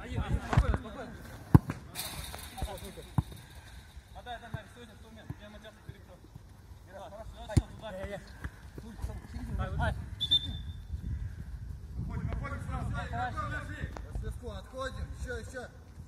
Отходим, еще.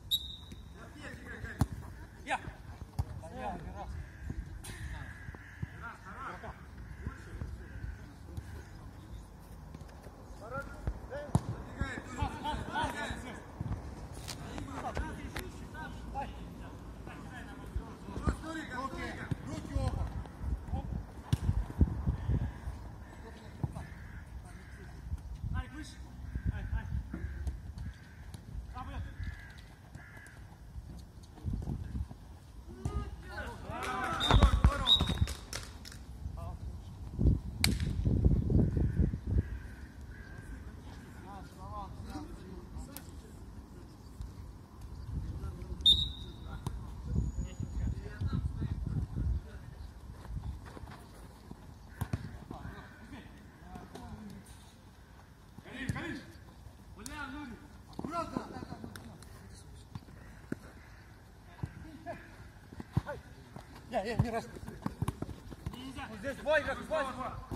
Не раз. Вот здесь бой, как бой.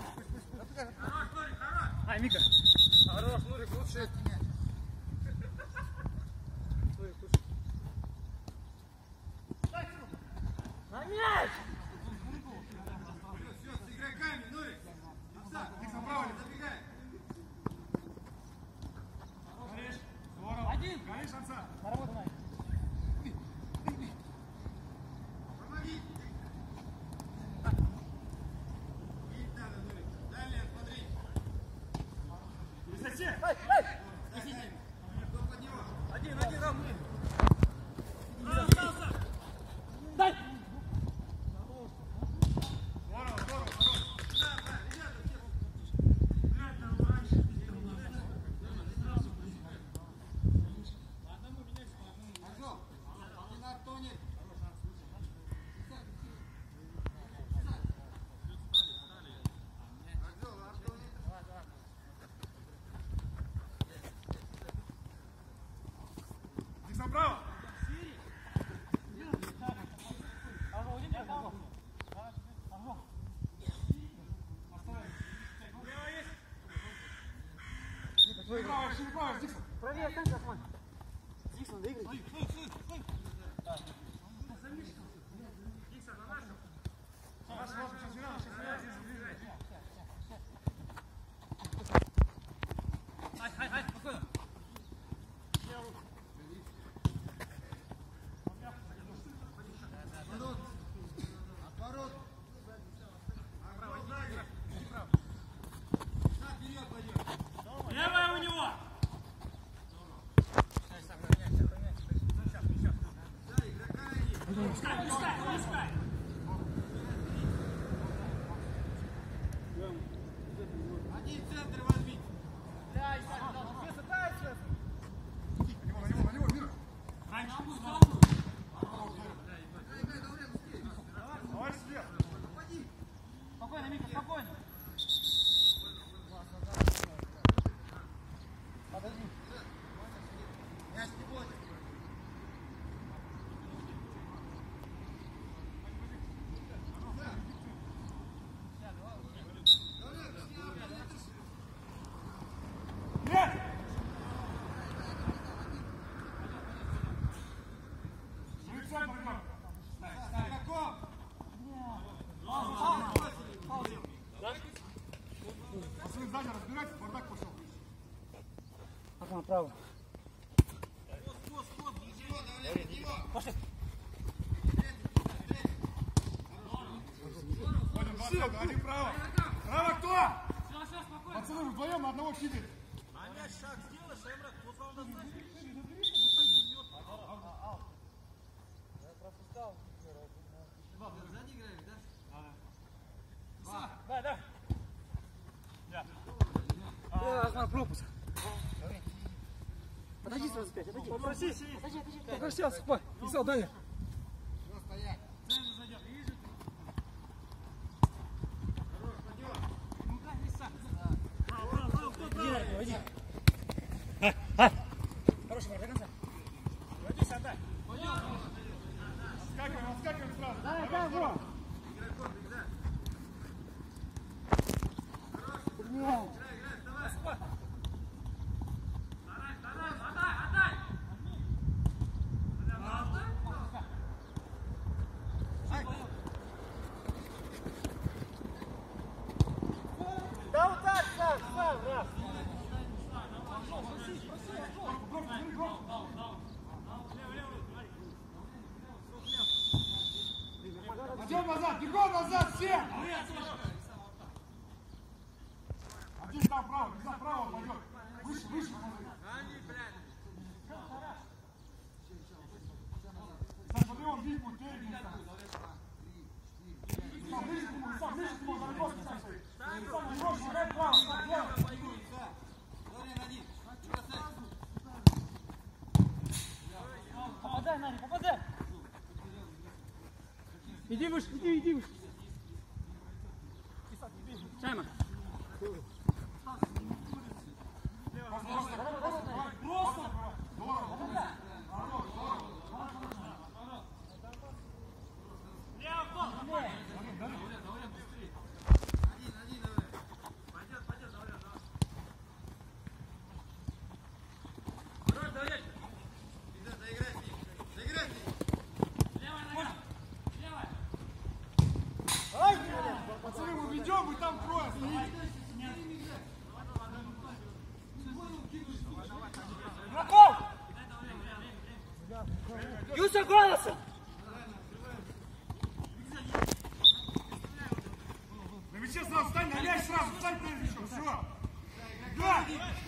Ай, Мика. Хорош, Нурик, лучше. На мяч! Все, с игроками, Нурик. Ты направо не забегай. Горишь. Здорово. Один. Горишь, Анса. Наработай. Направо! Правее останься, Осман. Диксон, доиграй. Ай, спокойно. Левая у него! Пускай! Один центр возьми. Дай, на него, Мира. Давай слева. Спокойно, Мика, спокойно. Подожди. Мяч не будет. Сзади разбирайтесь, бардак пошел. Пока направо. Пошли. Один право. Право кто? Пацаны, вдвоем на одного кидали. А мяч шаг сделаешь, Эмрат, вот вам достать. Я пропускал. Сзади играешь, да? Да. Пропуск. Подожди сразу 5, отойди. Попроси. Подожди, отступай. Писал, Даня. Все, стоять. Центр зайдет, видишь? Хорош, пойдем. Ну-ка, не сам. Право, кто право? Иди. Хороший, до конца. Отскакиваем сразу. Дай, вот. Блин. Да вот так, сам, раз. Идем назад, бегом назад все! Один там вправо пойдет. Выше. Смотри, он бить будет, перед ним. Ближе к нему, далеко стоит. Сам шагай вправо, влево. Попадай, Наня, попадай. Иди выше, иди выше. Шайма. Просто. Пацаны, мы ведем, мы там трое стоим. Игроков! Юса, голоса! На мяче сразу встань, на мяч сразу, встань перед мячом, все. Да!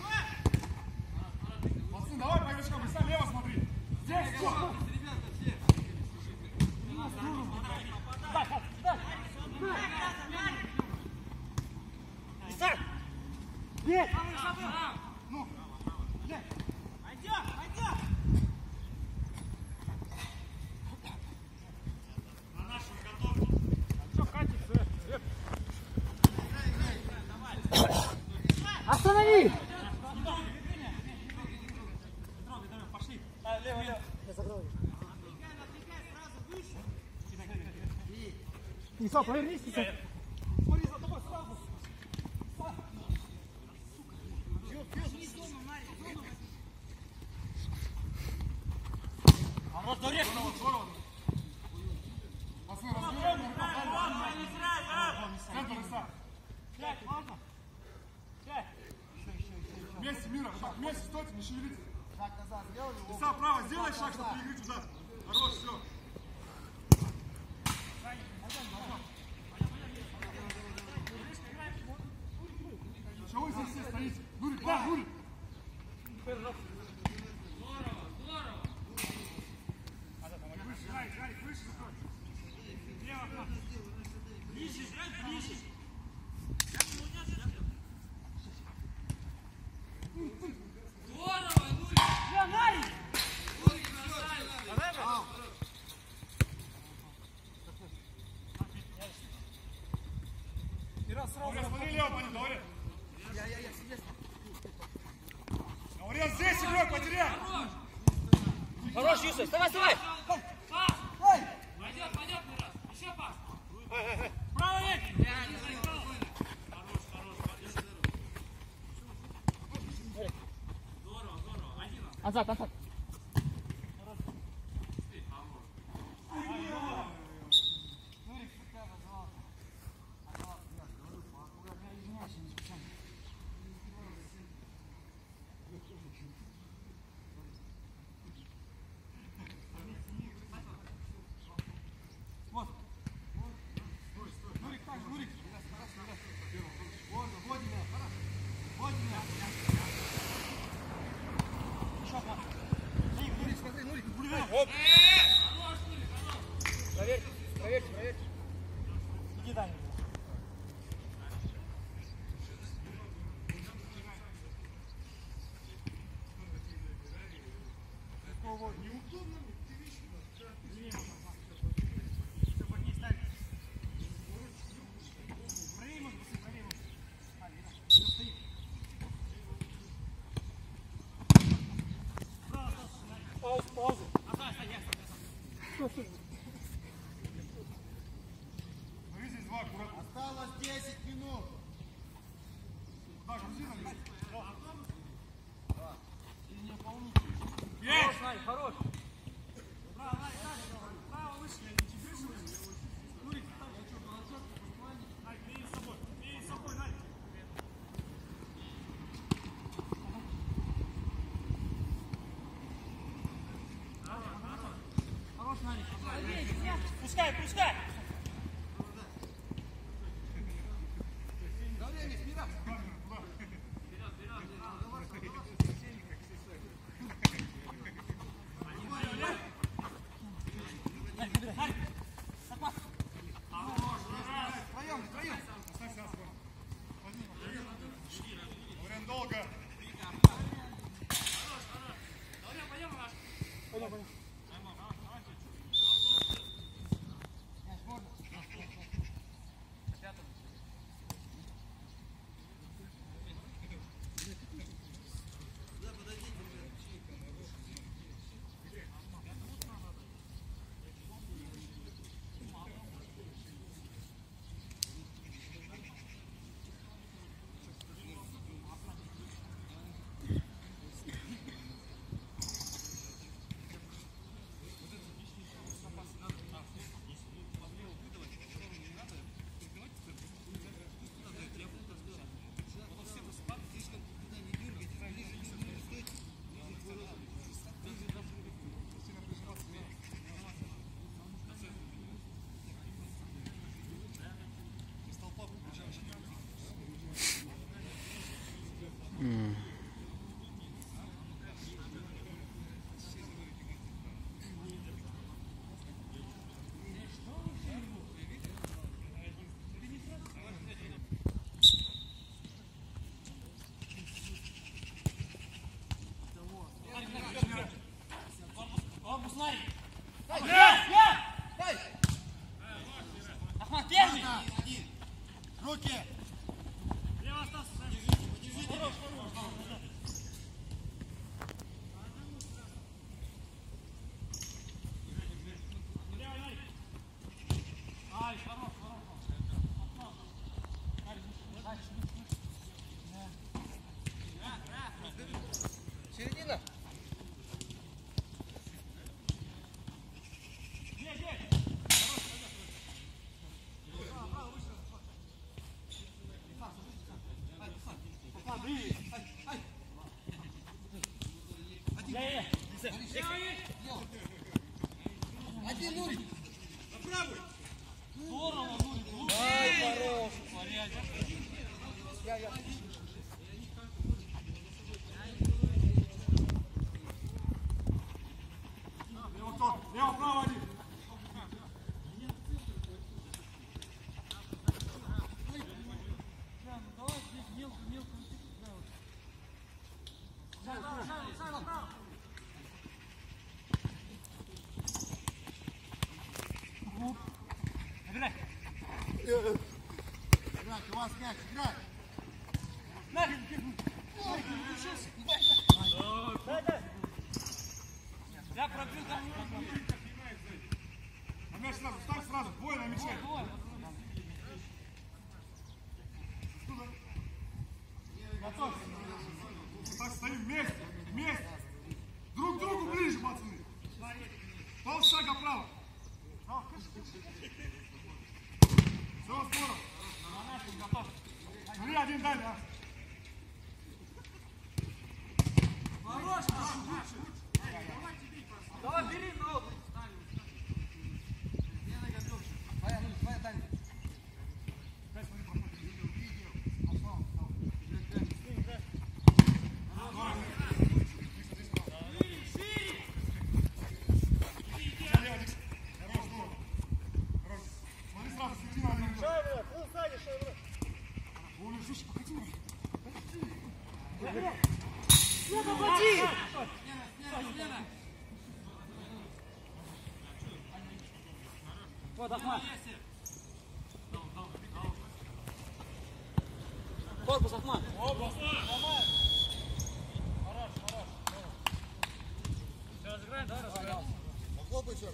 Пацаны, давай по игрочкам, и сам лево смотри. Здесь, все. Нет! Ну, нет. Пойдем! На нашу готовку. Что, Катя, останови! Пошли. Лево. Я закрою. Ниса, повернись, Ниса. Смотри, за тобой сразу. А вот до река. Пацаны, разбираем, центр Иса. Вместе, Мира, вот так, вместе стойте, не шевелитесь. Шаг назад сделали. Иса, право, сделай шаг, чтобы перекрыть удар. Хорош, все. Чего вы здесь все стоите? Нурик, да, Нурик. Жарик, выше закрой. Лево, ближе, ближе. Здорово, Нурик! Я, Нарик! Нурик, красавец! Говоря, смотри, лево, пойдем, говоря. Я себе. Говоря, здесь игрок потеряй. Хорош, Юсuf, вставай! Пас! Пойдет, Мирас! Еще пас! Право, Вик! Здорово, один. Назад. Нурик, так, Нурик. Нурик, смотри, Нурик, гуляй. Проверьте. Иди, Даня. Неудобно, ты видишь? Паузу. Пускай, пускай! Долго. Ахмат, первый! Руки! Лево остался. Ай, хорош, Середина! Один, Нурик! Направо! здорово, ну, Ай, хорош! Я. Лево кто? Лево, право один! давай здесь мелко. Набирай! Играть, у вас мяч, играть! Я пробил там. На мяч сразу, ставь сразу, бой на мяче! Готов! Так, стоим вместе, вместе! Друг к другу ближе, пацаны! Полшага вправо! Все, здорово! Смотри, один дай, да? Давай, бери ногу! Твоя Таня. Смотри сразу, свети на один. Оля, слушай, погоди! Вот, Ахмат. Корпус, Ахмат. Все, разыграем, да? Разыграем. Похлопай еще.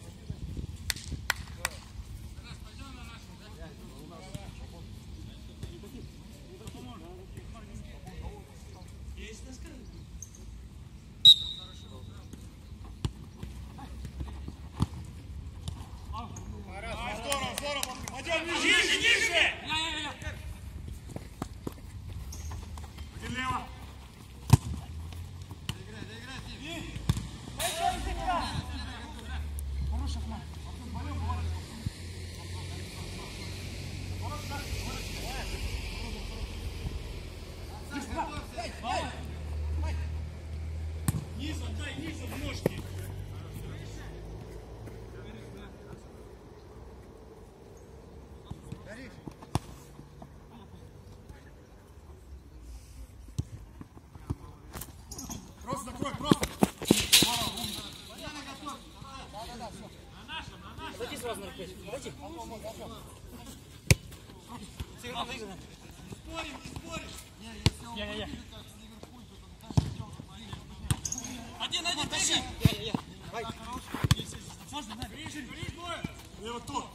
Здорово, здорово. Один Ниже! Я. Один лево. дай ниже в ножки. Горишь. Просто закрой, просто. Подойди сразу на рукой. Подойди. Сыграл, выиграл. Спорим, не споришь. Я. Один, тащи. Я. Давай. Можно, на, бери. И вот тут.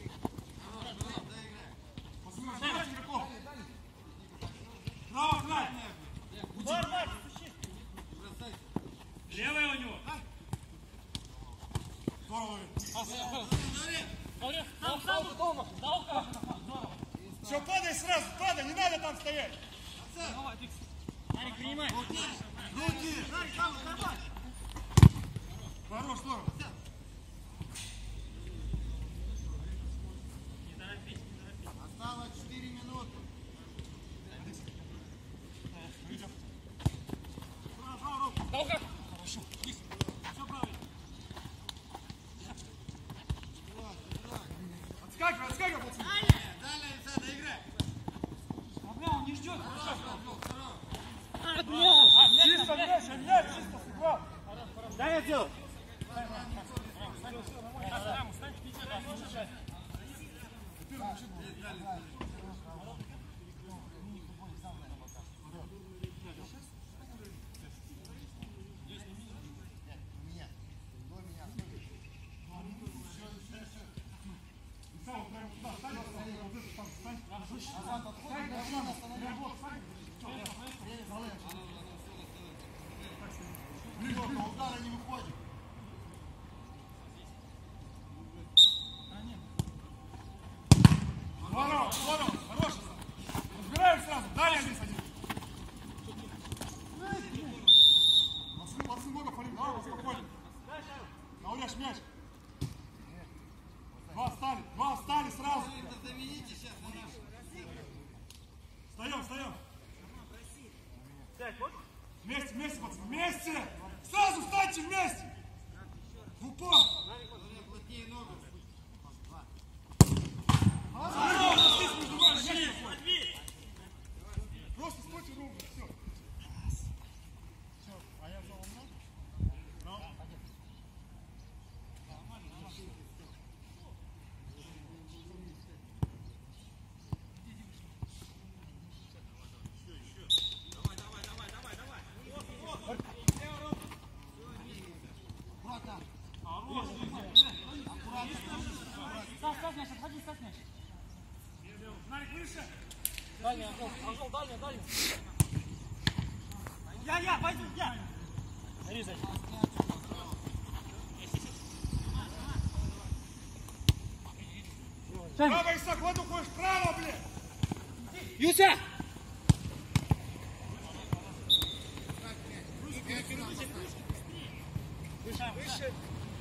Посмотри, игроков. Право, край. Удар, Марк, стучи. Левая у него. Здорово. Здорово. Все, падай сразу, падай, не надо там стоять. Марик, принимай. Руки. Хорош, здорово. Осталось 4 минуты. Долго. Отскакивай, пацаны. Далее, доиграй. Он не ждет. Чисто мяч, чисто сыграл. Да, я сделал. Удара не выходит. Здорово, хорош. Разбираем сразу. Далее здесь один. Пацаны много фалим. Давай, поспокойнее. Науляш мяч. Два встали сразу. Встаем. Вместе, пацаны, вместе. Сразу встаньте вместе. В упор. Просто стойте ровно, все. Все, а я взял много? Ну. Ставь мяч, отходи, ставь мяч. Марик, выше. Дальний, Анжел, дальний. Я, пойду, я. Резать. Право, Исаак, вот уходишь, право, блин. Юся! Выше.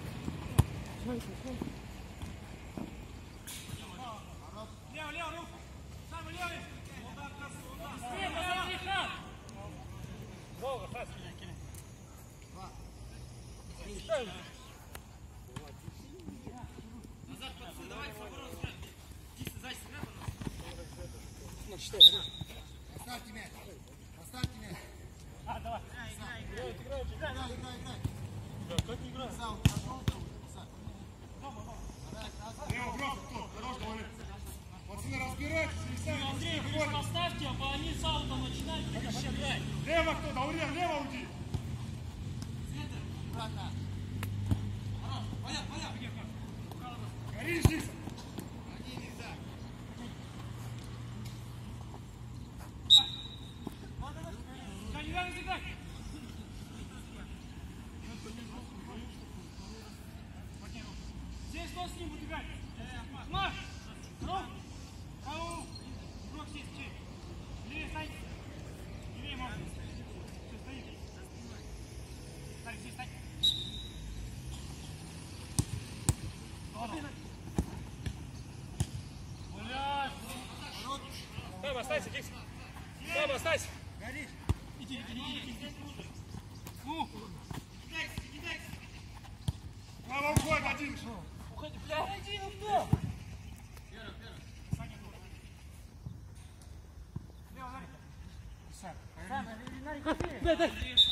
Лево, руку. Самый левый. Долго, Хас. Назад, пацаны, давайте поворот. Тише, сзади, Оставьте мяч. давай. Играй. Как не играть? Лево, брат, кто? Хорош, говорит. Пацаны, разбирайтесь, и сами Андрей, вы поставьте, а они с аута начинают играть. Лево кто? Даурен, лево уйди. Горишь, Иса. Каливеры сыграть. Здесь кто с ним будет играть? Маш! Рук! Рау! Рук здесь, чей? Левее стань. Левее можно. Все, стоит. Старик, здесь стань. Блядь! Саба, останься, Дикс! Саба, останься! Горишь. Иди. Ну! Сам, Сам, Нарик,